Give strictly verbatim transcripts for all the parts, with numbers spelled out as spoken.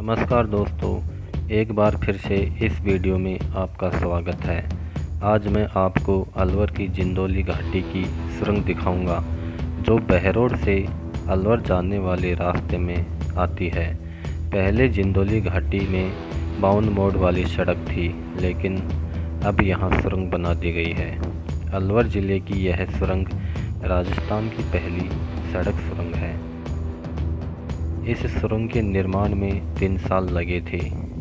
नमस्कार दोस्तों, एक बार फिर से इस वीडियो में आपका स्वागत है। आज मैं आपको अलवर की जिंदौली घाटी की सुरंग दिखाऊंगा, जो बहरोड से अलवर जाने वाले रास्ते में आती है। पहले जिंदौली घाटी में बावन मोड़ वाली सड़क थी, लेकिन अब यहां सुरंग बना दी गई है। अलवर ज़िले की यह सुरंग राजस्थान की पहली सड़क सुरंग है। इस सुरंग के निर्माण में तीन साल लगे थे।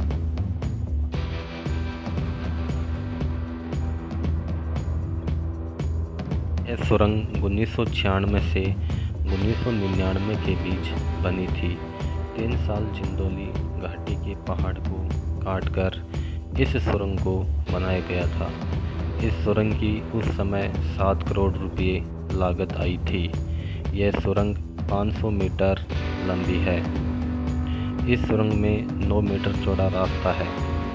यह सुरंग उन्नीस सौ छियानवे से उन्नीस सौ निन्यानवे के बीच बनी थी। तीन साल जिंदौली घाटी के पहाड़ को काटकर इस सुरंग को बनाया गया था। इस सुरंग की उस समय सात करोड़ रुपये लागत आई थी। यह सुरंग पाँच सौ मीटर लंबी है। इस सुरंग में नौ मीटर चौड़ा रास्ता है।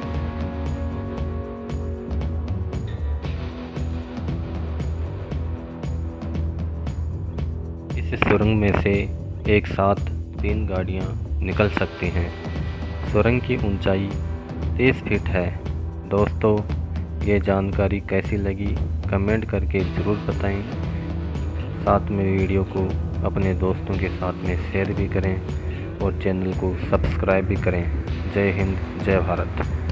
इस सुरंग में से एक साथ तीन गाड़ियां निकल सकती हैं। सुरंग की ऊंचाई तीस फीट है। दोस्तों, ये जानकारी कैसी लगी कमेंट करके ज़रूर बताएं। साथ में वीडियो को अपने दोस्तों के साथ में शेयर भी करें और चैनल को सब्सक्राइब भी करें। जय हिंद, जय भारत।